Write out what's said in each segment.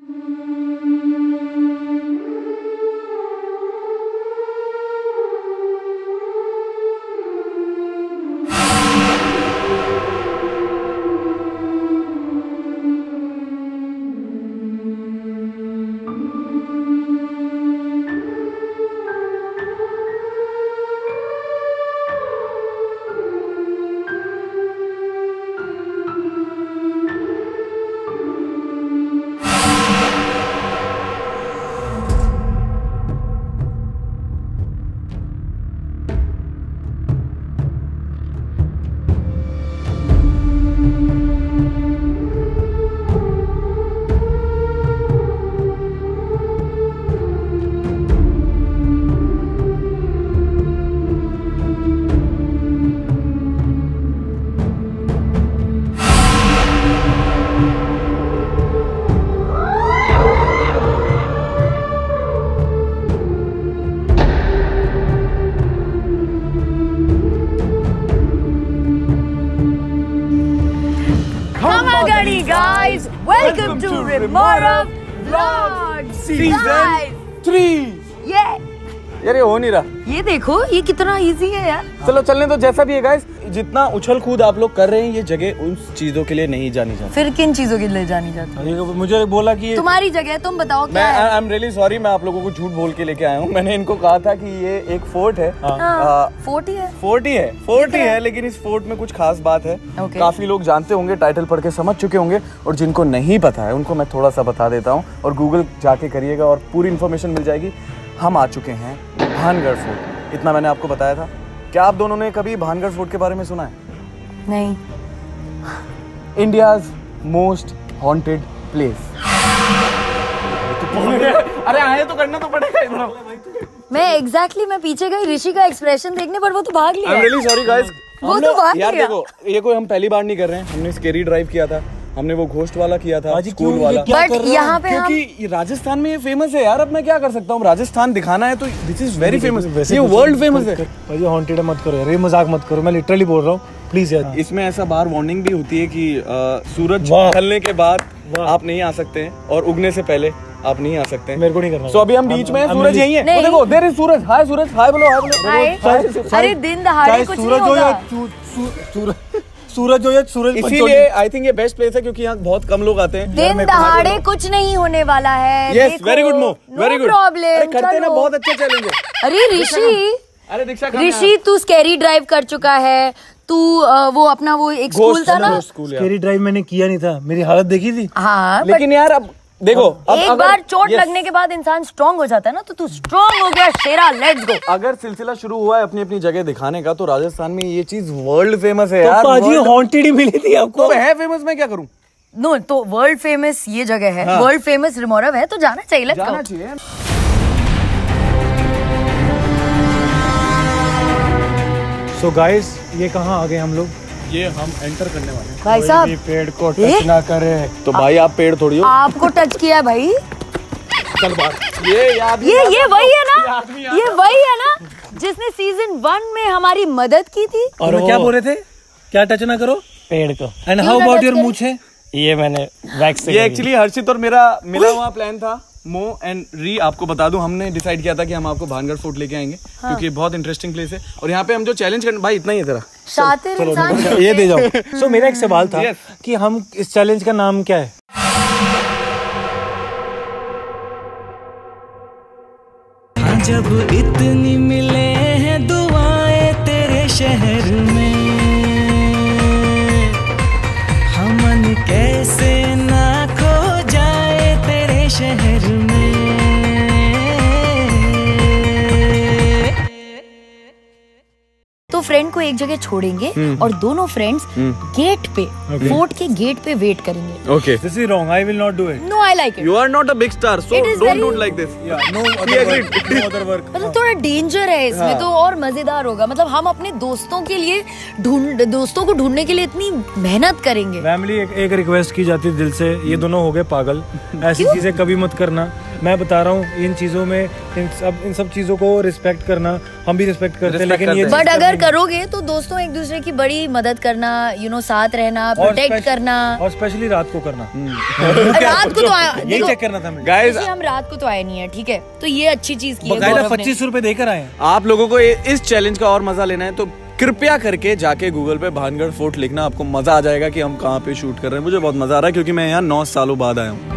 Guys, welcome to Remora Vlogs Season 3। Yeah. यार ये हो नहीं रहा। ये देखो ये कितना इजी है यार। चलो चलने तो जैसा भी है गाइस, जितना उछल कूद आप लोग कर रहे हैं ये जगह उन चीजों के लिए नहीं जानी चाहिए। फिर किन चीजों के लिए जानी जाती है? मुझे बोला कि तुम्हारी जगह, तुम बताओ क्या है? आई एम रियली सॉरी, मैं आप लोगों को झूठ बोल के लेके आया हूँ। मैंने इनको कहा था कि ये एक फोर्ट है। फोर्ट ही है। फोर्ट ही है, लेकिन इस फोर्ट में कुछ खास बात है। काफी लोग जानते होंगे, टाइटल पढ़ के समझ चुके होंगे, और जिनको नहीं पता है उनको मैं थोड़ा सा बता देता हूँ। और गूगल जाके करिएगा और पूरी इन्फॉर्मेशन मिल जाएगी। हम आ चुके हैं भानगढ़ फोर्ट। इतना मैंने आपको बताया था। क्या आप दोनों ने कभी भानगढ़ फोर्ट के बारे में सुना है? नहीं। India's most haunted place. अरे आए तो करना तो पड़ेगा। मैं पीछे गई ऋषि का एक्सप्रेशन देखने, पर वो तो भाग लिया। I am really sorry guys. वो तो भाग यार लिया। देखो, ये कोई हम पहली बार नहीं कर रहे हैं। हमने स्केरी ड्राइव किया था, हमने वो घोस्ट वाला किया था, स्कूल वाला। बट यहाँ पे क्योंकि राजस्थान में ये फेमस है यार। अब मैं क्या कर सकता हूँ, राजस्थान दिखाना है तो दिस इज वेरी फेमस। ये वर्ल्ड फेमस है भाई। हॉन्टेड मत करो यार, ये मजाक मत करो, मैं लिटरली बोल रहा हूँ, प्लीज यार। इसमें ऐसा बाहर वार्निंग भी होती है कि सूरज ढलने के बाद आप नहीं आ सकते हैं और उगने से पहले आप नहीं आ सकते हैं। मेरे को नहीं करना। तो अभी हम बीच में, सूरज यही है। वो देखो, देयर इज सूरज। हाय सूरज, हाय बोलो, हाय बोलो। अरे दिन दहाड़े कुछ नहीं होगा। सूरज जो है, सूरज इसीलिए आई थिंक ये बेस्ट प्लेस है, क्योंकि यहाँ बहुत कम लोग आते हैं। दिन दहाड़े कुछ नहीं होने वाला है। यस, वेरी गुड मो, वेरी गुड। प्रॉब्लम। करते ना, बहुत अच्छा चैलेंज है। अरे दीक्षा, ऋषि तू स्कैरी ड्राइव कर चुका है। तू वो अपना वो एक स्कूल था ना, स्कैरी ड्राइव मैंने किया नहीं था। मेरी हालत देखी थी। हाँ, लेकिन यार अब देखो, एक बार चोट लगने के बाद इंसान स्ट्रॉन्ग हो जाता है ना, तो तू स्ट्रॉन्ग हो गया शेरा। Let's go. अगर सिलसिला शुरू हुआ है अपनी अपनी जगह दिखाने का, तो राजस्थान में ये चीज वर्ल्ड फेमस है तो यार। पाजी हॉन्टेड ही मिली थी आपको। तो है फेमस, मैं क्या करूं? नो, तो वर्ल्ड फेमस ये जगह है। वर्ल्ड फेमस रिमोरव है, तो जाना चाहिए। Let's go. सो गाइस, ये कहाँ आ गए हम लोग? ये हम एंटर करने वाले हैं। भाई साहब, पेड़ को टच ना करे। तो भाई आप पेड़ थोड़ी हो। आपको टच किया है भाई। चल बात ये याद, ये वही है ना, ये वही है ना जिसने सीजन 1 में हमारी मदद की थी। और क्या बोल रहे थे? क्या टच ना करो? पेड़ को। एंड हाउ अबाउट योर मूछें? ये मैंने वैक्स से। ये एक्चुअली हर्षित और मेरा मिला हुआ प्लान था। मो एंड री, आपको बता दूं, हमने डिसाइड किया था कि हम आपको भानगढ़ फोर्ट लेके आएंगे। क्योंकि बहुत इंटरेस्टिंग प्लेस है। और यहाँ पे हम जो चैलेंज करने, भाई इतना ही है तेरा। शातिर इंसान। ये दे जाओ। सो मेरा एक सवाल था कि हम इस चैलेंज का नाम क्या है? जब इतनी मिले हैं दुआएं तेरे शहर में, हमन कैसे ना खो जाए तेरे शहर में। तो फ्रेंड को एक जगह छोड़ेंगे और दोनों फ्रेंड्स गेट पे, फोर्ट के गेट पे वेट करेंगे। Okay, this is wrong, I will not do it. No, I like it. You are not a big star, so don't do like this. No other work. मतलब थोड़ा danger है इसमें, तो और मजेदार होगा। मतलब हम अपने दोस्तों के लिए दोस्तों को ढूंढने के लिए इतनी मेहनत करेंगे। फैमिली, एक रिक्वेस्ट की जाती है दिल से, ये दोनों हो गए पागल। ऐसी चीजें कभी मत करना। मैं बता रहा हूँ, इन चीजों में इन सब चीजों को रिस्पेक्ट करना, हम भी रिस्पेक्ट करते हैं, लेकिन ये बट अगर करोगे तो दोस्तों एक दूसरे की बड़ी मदद करना, साथ रहना, प्रोटेक्ट करना, और स्पेशली रात को करना। रात को तो यही चेक करना था गाइस, हम रात को तो आए नहीं है, ठीक है, तो ये अच्छी चीज की है। 25 रुपए देकर आए। आप लोगों को इस चैलेंज का और मजा लेना है तो कृपया करके जाके गूगल पे भानगढ़ फोर्ट लिखना, आपको मजा आ जाएगा कि हम कहाँ पे शूट कर रहे हैं। मुझे बहुत मजा आ रहा है क्योंकि मैं यहाँ 9 सालों बाद आया हूँ।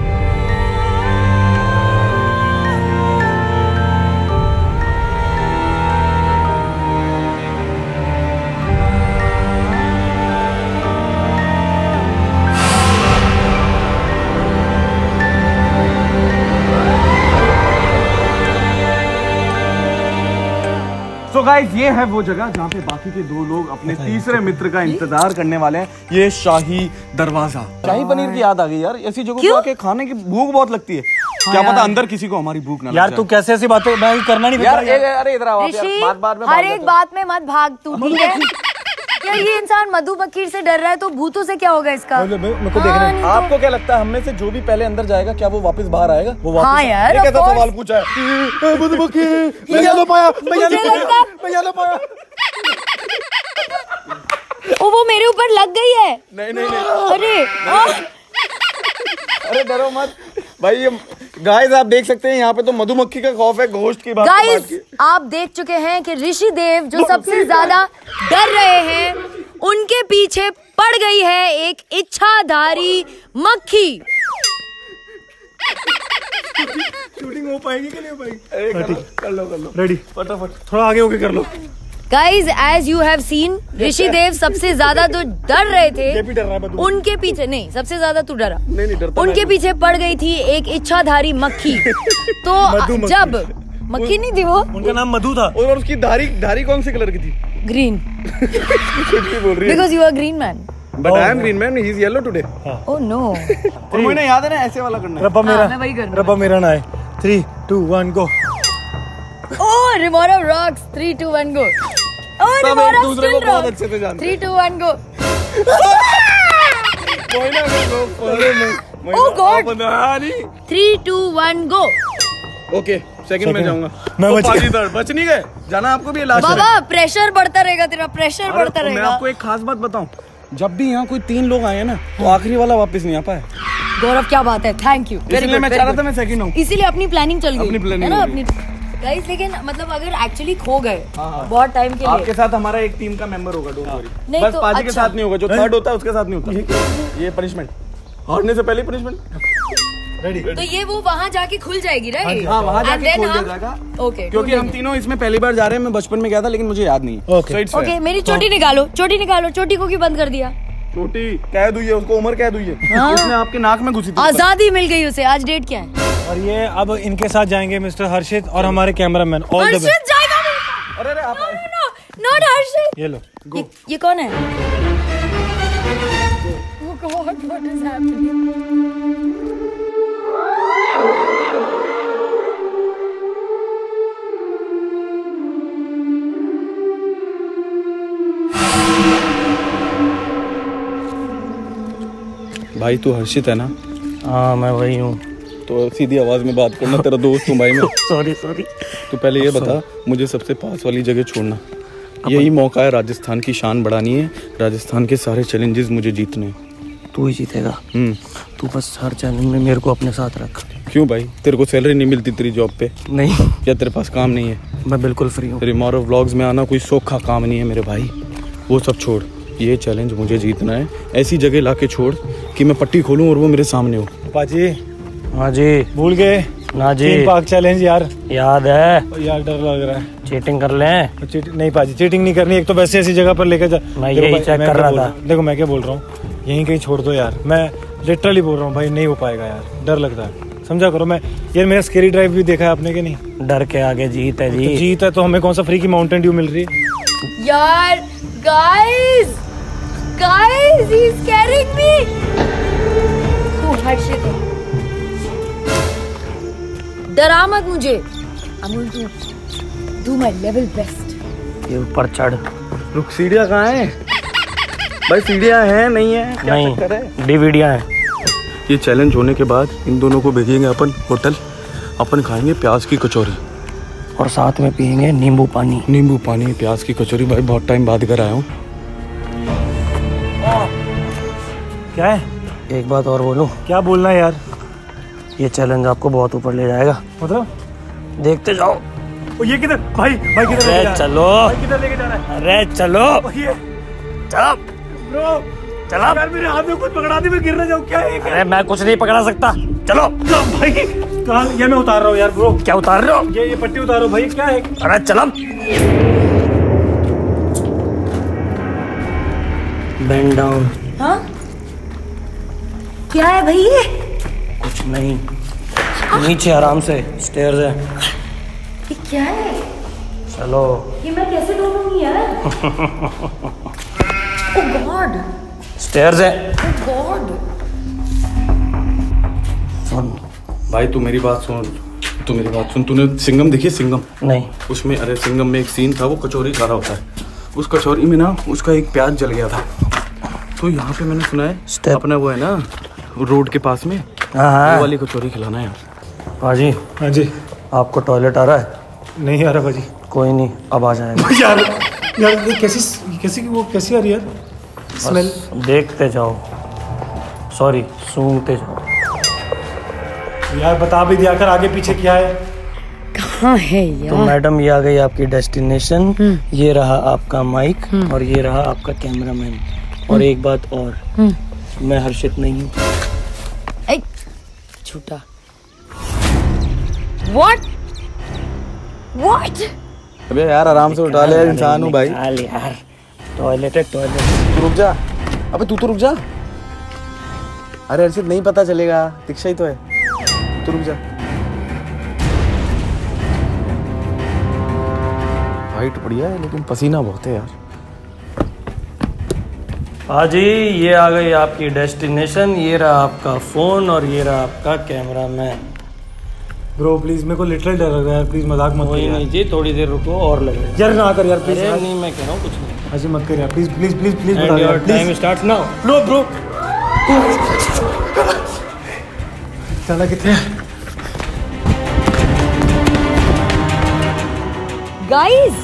तो गाइस, ये है वो जगह जहाँ पे बाकी के 2 लोग अपने तीसरे मित्र का इंतजार करने वाले हैं। ये शाही दरवाजा। शाही पनीर की याद आ गई यार, ऐसी जगह पे आके खाने की भूख बहुत लगती है। क्या पता अंदर किसी को हमारी भूख ना लग यार तू कैसे ऐसी बातें, मैं करना नहीं यार। अरे इधर आओ यार, बात में हर एक बात में मत भाग तू, ठीक है? यार ये इंसान मधुमक्खी से डर रहा है तो भूतों से क्या होगा इसका? आपको क्या लगता है हम में से जो भी पहले अंदर जाएगा क्या वो वापस बाहर आएगा? वो वापस? हाँ यार, कैसा सवाल पूछा है? मधुमक्खी मैं ना पाया, मैं ना पाया। वो मेरे ऊपर लग गई है। नहीं। अरे डरो मत भाई। ये गाइस आप देख सकते हैं यहाँ पे तो मधुमक्खी का खौफ है, घोस्ट की बात। गाइस आप देख चुके हैं कि ऋषि देव जो सबसे ज्यादा डर रहे हैं, उनके पीछे पड़ गई है एक इच्छाधारी मक्खी। शूटिंग हो पाएगी कि नहीं हो पाएगी? कर लो रेडी, फटाफट थोड़ा आगे होके कर लो। Guys as you have seen, Rishi Dev सबसे ज्यादा तो डर रहे थे, भी डर रहा है, उनके पीछे नहीं, सबसे ज्यादा तू डरा नहीं डरता, उनके पीछे पड़ गई थी एक इच्छाधारी मक्खी। तो जब मक्खी नहीं थी वो, उनका नाम मधु था। और उसकी धारी कौन से कलर की थी? ग्रीन। बोल रही है because you are green man. But I am green man, he is yellow today. Oh no. और मुझे याद है ना ऐसे वाला करना है। रब्बा मेरा ना है। 3, 2, 1 गो। ओह रिमोरा रॉक्स। 3, 2, 1 गो। ओह रिमोरा दूसरे को बहुत अच्छे से जानते हैं। 3, 2, 1 गो। कोई ना oh God. 3, 2, 1 go. Okay, second में जाऊंगा। मैं बच नहीं गए, जाना आपको भी लास्ट। बाबा प्रेशर बढ़ता रहेगा, तेरा प्रेशर बढ़ता रहेगा। मैं आपको एक खास बात बताऊं, जब भी यहाँ कोई 3 लोग आए ना तो आखिरी वाला वापस नहीं आ पाया। गौरव क्या बात है, थैंक यू। इसलिए मैं चाह रहा था मैं सेकंड हूँ, इसीलिए अपनी प्लानिंग चल गई, अपनी प्लानिंग है ना अपनी। गाइस लेकिन मतलब अगर एक्चुअली खो गए बहुत टाइम के लिए, आपके साथ हमारा एक टीम का मेंबर होगा, डोंट वरी। बस तो पाजी के अच्छा। साथ नहीं होगा, जो थर्ड होता है उसके साथ नहीं होता। ये पनिशमेंट, हारने से पहले पनिशमेंट। रेडी। तो ये वो वहाँ जाके खुल जाएगी, राइट? हाँ, वहाँ जाके खोल दिया जाएगा। ओके, क्योंकि हम तीनों इसमें पहली बार जा रहे हैं। मैं बचपन में गया था लेकिन मुझे याद नहीं है। ओके, मेरी चोटी निकालो, चोटी निकालो। चोटी को क्यों बंद कर दिया? चोटी कैद हुई है, उसको उम्र कैद हुई है। उसने आपके नाक में घुसी थी। आजादी मिल गई उसे। आज डेट क्या है? और ये अब इनके साथ जाएंगे मिस्टर हर्षित और हमारे cameraman. All the best. Harshit जाएगा। अरे आप नॉट हर्षित। ये लो, ये कौन है? Oh God, what is happening? भाई तू हर्षित है ना? हाँ मैं वही हूँ। तो सीधी आवाज में बात करना, तेरा दोस्त हूँ भाई मैं। सॉरी। तो पहले ये बता, मुझे सबसे पास वाली जगह छोड़ना। यही मौका है राजस्थान की शान बढ़ानी है, राजस्थान के सारे चैलेंजेस मुझे जीतने हैं। तू ही जीतेगा। तू बस हर चैलेंज में मेरे को अपने साथ रख। क्यों भाई, तेरे को सैलरी नहीं मिलती तेरी जॉब पे? नहीं। या तेरे पास काम नहीं है? मैं बिल्कुल फ्री हूँ। रिमोरा व्लॉग्स में आना कोई सौखा काम नहीं है मेरे भाई। वो सब छोड़, ये चैलेंज मुझे जीतना है। ऐसी जगह लाके छोड़ कि मैं पट्टी खोलूं और वो मेरे सामने हो। पाजी। हाँ जी। भूल गए ना जी? थीम पार्क चैलेंज यार याद है यार, डर लग रहा है। चीटिंग कर लें? नहीं पाजी, चीटिंग नहीं करनी। एक तो वैसे ऐसी जगह पर लेकर जा। मैं यही चेक कर रहा था। देखो मैं क्या बोल रहा हूँ, यहीं कहीं छोड़ दो यार। मैं लिटरली बोल रहा हूँ भाई, नहीं हो पाएगा यार, डर लगता है। समझा करो। मैं यार मेरा स्केरी ड्राइव भी देखा है आपने कि नहीं? डर के आगे जीत है जी। तो जीत है तो हमें कौन सा फ्री की माउंटेन ड्यू मिल रही है यार? Guys he is scaring me. तू हर्षित है, डरा मत मुझे। I'm going to do my level best. ये ऊपर चढ़। रुक, सीढ़ियाँ कहाँ है भाई? सीढ़ियाँ हैं नहीं है? क्या चक्कर है? डीवीडियाँ हैं। ये चैलेंज होने के बाद इन दोनों को भेजेंगे अपन होटल, अपन खाएंगे प्याज की कचौरी। और साथ में पियेंगे नींबू पानी। नींबू पानी, प्याज की कचौरी। भाई बहुत टाइम बाद घर आया हूँ। क्या है? एक बात और बोलूं? क्या बोलना है यार? ये चैलेंज आपको बहुत ऊपर ले जाएगा। मतलब? देखते जाओ। ये किधर? भाई किधर? अरे चलो। किधर लेके जा रहा है? अरे चलो। चलो ब्रो, चला। यार मेरे हाथ में कुछ पकड़ा दे, मैं गिर ना जाऊं। क्या है? अरे मैं कुछ नहीं पकड़ा सकता। चलो भाई। कहाँ? ये मैं उतार रहा हूँ यार ब्रो। क्या उतार रहे हो? ये पट्टी उतारो भाई। क्या है? अरे चलो। Bend down. हाँ? क्या है भाई ये? कुछ नहीं, नीचे आराम से, स्टेयर्स है। ये क्या है? चलो। ये मैं कैसे ढूंढूंगी यार? ओह गॉड। स्टेयर्स है। ओह गॉड। सुन भाई तू मेरी बात सुन। तूने सिंघम देखी? सिंघम नहीं। उसमें, अरे सिंघम में एक सीन था, वो कचौरी खा रहा होता है। उस कचौरी में ना उसका एक प्याज जल गया था। तो यहाँ पे मैंने सुना है अपना वो है ना रोड के पास में, वो वाली कचौरी खिलाना है। भाजी। हाँ जी। आपको टॉयलेट आ रहा है? नहीं आ रहा भाजी। कोई नहीं, अब आ जाएगा। यार ये कैसी आ रही है यार स्मेल? देखते जाओ, सॉरी सूंघते जाओ। यार बता भी दिया कर आगे पीछे क्या है। कहाँ है यार? तो मैडम ये आ गई आपकी डेस्टिनेशन। ये रहा आपका माइक और ये रहा आपका कैमरामैन। और एक बात और, मैं हर्षित नहीं हूँ। झूठा। What? अबे यार आराम से उठा ले, इंसान हूँ भाई। यार टॉयलेट है, टॉयलेट। तू रुक जा। अबे तू तो रुक जा। अरे हर्षित नहीं पता चलेगा, दीक्षा ही तो है। तू रुक जा। हाइट बढ़िया है लेकिन पसीना बहुत है यार। हाँ जी, ये आ गई आपकी डेस्टिनेशन। ये रहा आपका फोन और ये रहा आपका कैमरामैन। ब्रो प्लीज, मेरे को लिटरल डर लग रहा है। प्लीज मजाक मत करिए। नहीं जी, थोड़ी देर रुको और लगेगा। यार ना कर यार प्लीज। नहीं मैं कह रहा हूँ कुछ नहीं। ऐसे मत कर यार please please please please. Time start now. Bro चला कितने? Guys!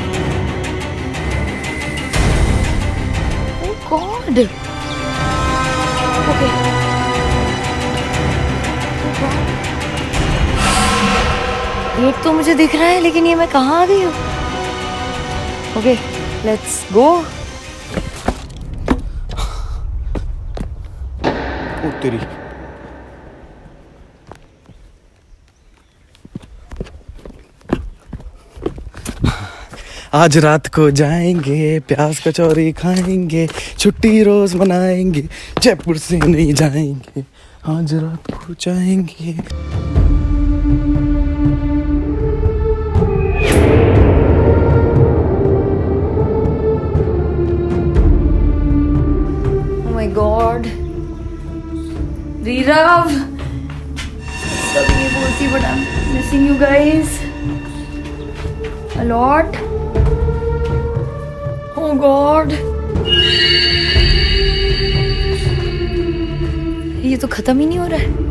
Oh God! Okay. Gate तो मुझे दिख रहा है लेकिन ये मैं कहाँ आ गई हूँ? Okay, let's go. ओ तेरी। आज रात को जाएंगे, प्याज कचौरी खाएंगे, छुट्टी रोज मनाएंगे, जयपुर से नहीं जाएंगे, आज रात को जाएंगे। Oh my God, Rirav, सब ये बोलती but I'm missing you guys a lot. Oh God, ये तो खत्म ही नहीं हो रहा है।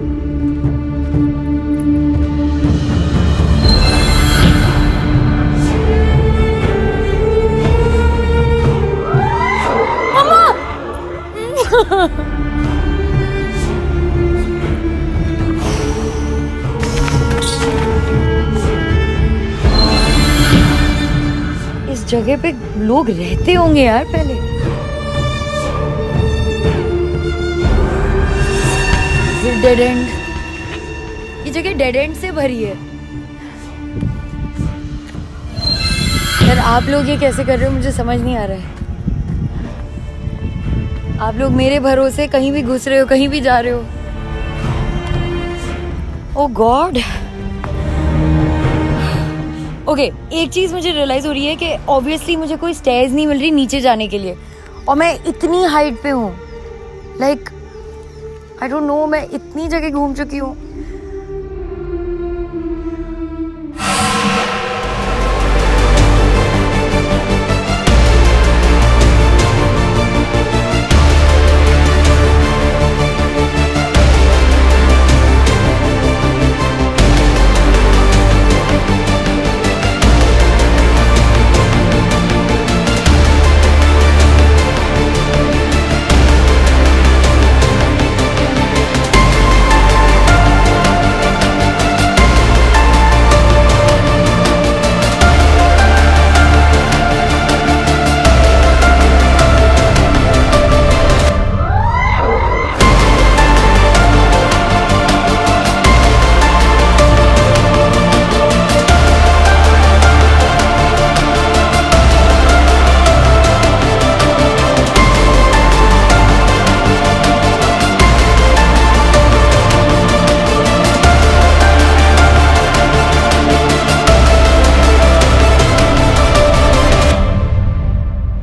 इस जगह पे लोग रहते होंगे यार पहले। डेड एंड, ये जगह डेड एंड से भरी है यार। आप लोग ये कैसे कर रहे हो मुझे समझ नहीं आ रहा है। आप लोग मेरे भरोसे कहीं भी घुस रहे हो, कहीं भी जा रहे हो। ओह गॉड। ओके, एक चीज मुझे रियलाइज हो रही है कि ऑब्वियसली मुझे कोई स्टेयर्स नहीं मिल रही नीचे जाने के लिए, और मैं इतनी हाइट पे हूँ। लाइक आई डोंट नो, मैं इतनी जगह घूम चुकी हूँ।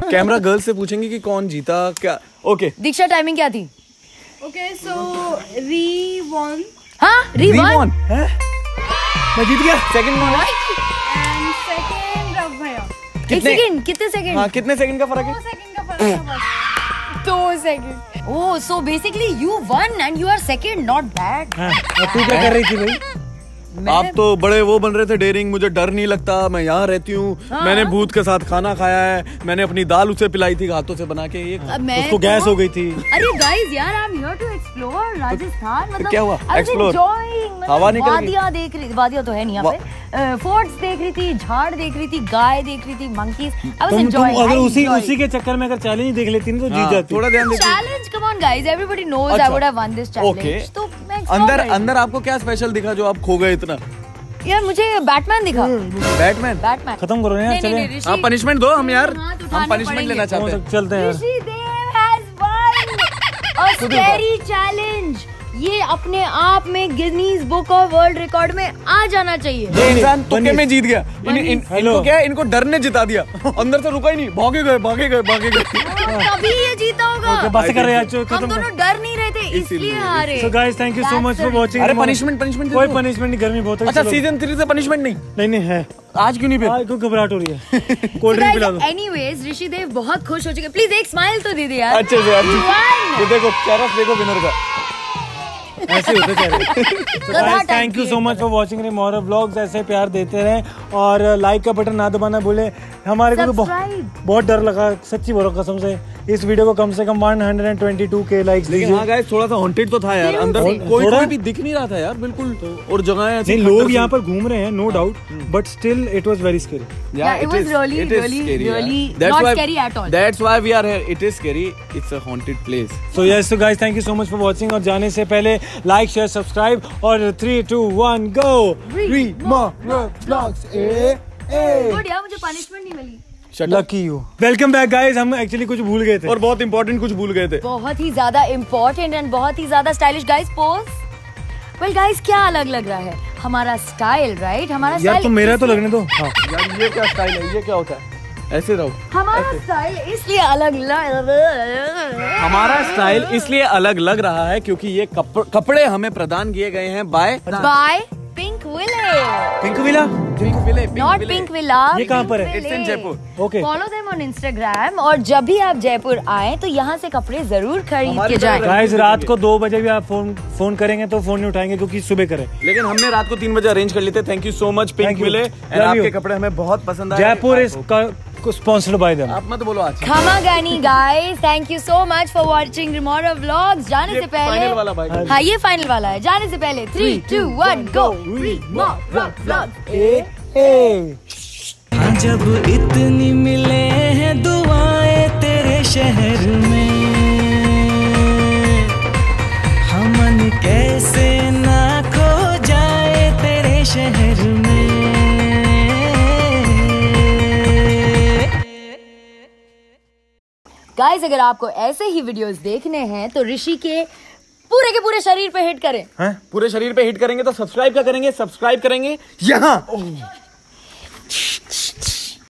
कैमरा गर्ल से पूछेंगे कि कौन जीता क्या। ओके दीक्षा टाइमिंग क्या थी? ओके सो री वन। हाँ री वन मैं जीत गया। सेकंड कौन है? एंड सेकंड रव भैया। कितने सेकंड? हाँ कितने सेकंड का फर्क है? 2 सेकंड का फर्क है बस। 2 second. Oh so basically you won and you are second, not bad. तू क्या कर रही थी भाई? आप तो बड़े वो बन रहे थे डेयरिंग, मुझे डर नहीं लगता, मैं यहाँ रहती हूँ, मैंने भूत के साथ खाना खाया है, मैंने अपनी दाल उसे पिलाई थी हाथों से बना के, उसको गैस हो गई थी। अरे गाइस यार I am here to explore Rajasthan. मतलब क्या हुआ? एक्सप्लोर हवा निकल गई। वादियाँ देख रही, वादियाँ तो है नहीं यहाँ पे, फोर्ट्स देख रही थी, झाड़ देख रही थी, गाय देख रही थी, मंकीज। I was enjoying. अगर उसी के चक्कर में अगर चैलेंज देख लेती ना तो जीत जाती। थोड़ा ध्यान देती। Challenge come on guys, everybody knows I would have won this challenge. तो मैं अंदर आपको क्या स्पेशल दिखा जो आप खो गए इतना? यार मुझे बैटमैन दिखा। बैटमैन खत्म करो यार, चले। हाँ पनिशमेंट दो हम यार, हम पनिशमेंट लेना चाहते हैं। चलते हैं। Rishidev has won a scary challenge. ये अपने आप में Guinness book of world record में आ जाना चाहिए। ये इंसान तुक्के में जीत गया। इनको क्या है, इनको डर ने जिता दिया, अंदर से रुका ही नहीं, भागे गए। तभी ये जीता होगा। बात कर रहे हैं, हम दोनों डर नहीं रहे थे इसलिए हारे। So guys, thank you so much for watching. अरे पनिशमेंट कोई पनिशमेंट नहीं, गर्मी बहुत है। अच्छा सीजन 3 से पनिशमेंट नहीं है। आज क्यों नहीं पे? आज क्यों घबराहट हो रही है? कोल्ड ड्रिंक पिला दो। एनीवेज ऋषिदेव बहुत खुश हो चुके, प्लीज एक स्माइल तो दे दे यार। अच्छे से ये देखो चेहरा देखो विनर का। ऐसे होते चेहरे। Thank you so much for watching Remora vlogs. ऐसे प्यार देते रहें और लाइक का बटन ना दबाना भूले। हमारे को तो बहुत डर लगा सच्ची बोलो कसम से, इस वीडियो को कम से कम 122K लाइक्स दीजिए। हाँ गाइस थोड़ा सा हॉन्टेड तो था यार, अंदर कोई भी दिख नहीं रहा था यार बिल्कुल, और जगह नहीं लोग यहाँ पर घूम रहे हैं no doubt, but still it was very scary. Yeah, it was really not scary at all. That's why we are here. It is scary. It's a haunted place. So yes, so guys, thank you so much for watching. और जाने से पहले like, share, subscribe और 3, 2, 1 go. Remora Vlogs. Good यार, मुझे punishment नहीं मिली। Lucky you. Welcome back guys. हम एक्चुअली कुछ भूल गए थे और बहुत इंपॉर्टेंट कुछ भूल गए थे, बहुत ही ज्यादा इम्पोर्टेंट एंड बहुत ही ज्यादा stylish. Guys pose. Well guys क्या अलग लग रहा है हमारा स्टाइल, राइट? हमारा यार तो मेरा तो लगने दो। हाँ यार ये क्या स्टाइल है, ये क्या होता है? ऐसे रहो। हमारा स्टाइल इसलिए अलग हमारा स्टाइल इसलिए अलग लग रहा है क्योंकि ये कपड़े हमें प्रदान किए गए हैं by pink villa. Pink villa? Not pink villa. ये कहाँ पर है? It's in Jaipur. Okay follow them on Instagram. और जब भी आप जयपुर आए तो यहाँ से कपड़े जरूर खरीद के जाएं। गाइस रात को 2 बजे भी आप फोन करेंगे तो फोन नहीं उठाएंगे क्योंकि सुबह करें, लेकिन हमने रात को 3 बजे अरेंज कर लेते। Thank you so much pink villa, आपके कपड़े हमें बहुत पसंद आए। Jaipur is sponsored by them. आप मत बोलो आज। खमागानी guys, thank you so much for watching Remora vlogs. जाने से पहले फाइनल वाला भाई। हाँ ये फाइनल वाला है। जाने से पहले 3, 2, 1 गो। रिमोरा व्लॉग्स। हाँ जब इतनी मिले हैं दुआएं तेरे शहर में, हमन कैसे ना खो जाए तेरे शहर में। गाइस अगर आपको ऐसे ही वीडियोस देखने हैं तो ऋषि के पूरे शरीर पे हिट करें। पूरे शरीर पे हिट करेंगे तो सब्सक्राइब क्या करेंगे? सब्सक्राइब करेंगे यहाँ।